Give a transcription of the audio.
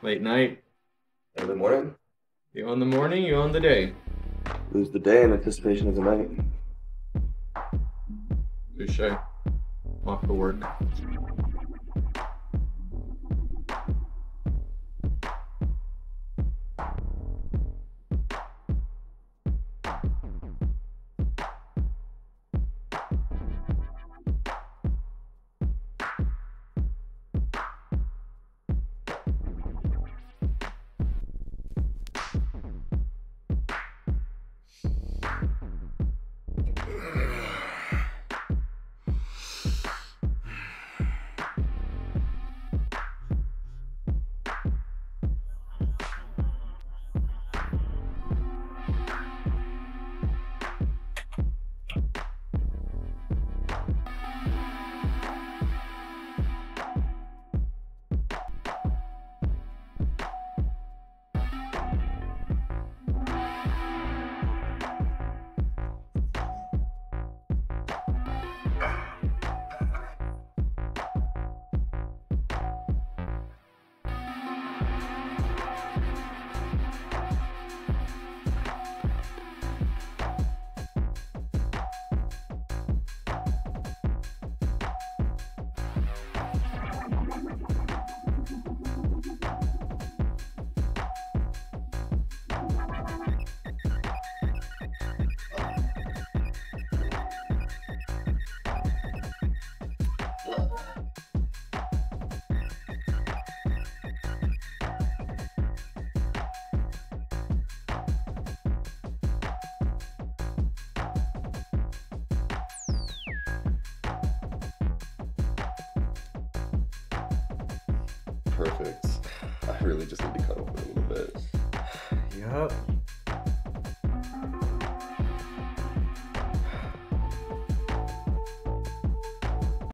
Late night. Early morning. You on the morning, you on the day. Lose the day in anticipation of the night. Touche. Off to work. Perfect. I really just need to cut open a little bit. Yup.